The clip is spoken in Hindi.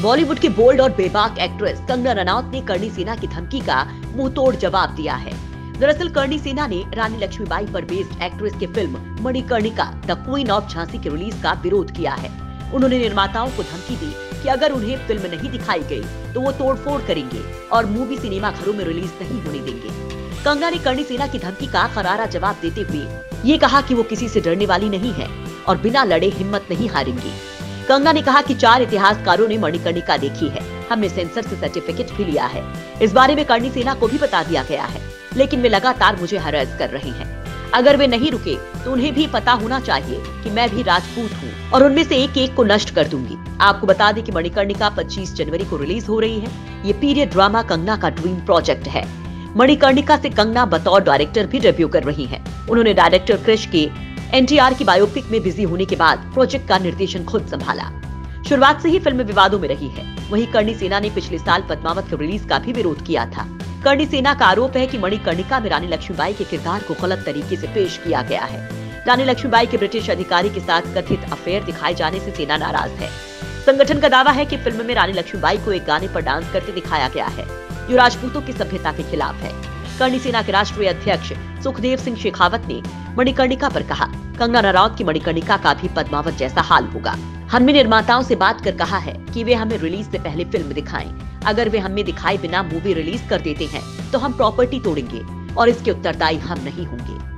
बॉलीवुड की बोल्ड और बेबाक एक्ट्रेस कंगना रनौत ने करनी सेना की धमकी का मुंहतोड़ जवाब दिया है। दरअसल करनी सेना ने रानी लक्ष्मीबाई पर बेस्ड एक्ट्रेस की film Manikarnika the queen of Jhansi की रिलीज का विरोध किया है। उन्होंने निर्माताओं को धमकी दी कि अगर उन्हें फिल्म नहीं दिखाई गई तो वो तोड़फोड़ करेंगे और मूवी सिनेमा घरों में रिलीज नहीं होने देंगे। कंगना ने करनी सेना की धमकी का करारा जवाब देते हुए ये कहा कि वो किसी से डरने वाली नहीं है और बिना लड़े हिम्मत नहीं हारेंगी। कंगना ने कहा कि 4 इतिहासकारों ने मणिकर्णिका देखी है, हमने सेंसर से सर्टिफिकेट भी लिया है। इस बारे में करनी सेना को भी बता दिया गया है, लेकिन वे लगातार मुझे हरास कर रहे हैं। अगर वे नहीं रुके तो उन्हें भी पता होना चाहिए कि मैं भी राजपूत हूँ और उनमें से एक को नष्ट कर दूंगी। आपको बता दें कि मणिकर्णिका 25 जनवरी को रिलीज हो रही है। ये पीरियड ड्रामा कंगना का ड्रीम प्रोजेक्ट है। मणिकर्णिका से कंगना बतौर डायरेक्टर भी डेब्यू कर रही है। उन्होंने डायरेक्टर क्रिश के एनटीआर की बायोपिक में बिजी होने के बाद प्रोजेक्ट का निर्देशन खुद संभाला। शुरुआत से ही फिल्म विवादों में रही है। वहीं करनी सेना ने पिछले साल पद्मावत की रिलीज का भी विरोध किया था। करनी सेना का आरोप है कि मणिकर्णिका में रानी लक्ष्मीबाई के किरदार को गलत तरीके से पेश किया गया है। रानी लक्ष्मीबाई के ब्रिटिश अधिकारी के साथ कथित अफेयर दिखाए जाने से सेना नाराज है। संगठन का दावा है कि फिल्म में रानी लक्ष्मीबाई को एक गाने पर डांस करते दिखाया गया है, जो राजपूतों की सभ्यता के खिलाफ है। करनी सेना के राष्ट्रीय अध्यक्ष सुखदेव सिंह शेखावत ने मणिकर्णिका पर कहा, कंगना रनौत की मणिकर्णिका का भी पद्मावत जैसा हाल होगा। हमने निर्माताओं से बात कर कहा है कि वे हमें रिलीज से पहले फिल्म दिखाएं। अगर वे हमें दिखाए बिना मूवी रिलीज कर देते हैं तो हम प्रॉपर्टी तोड़ेंगे और इसके उत्तरदायी हम नहीं होंगे।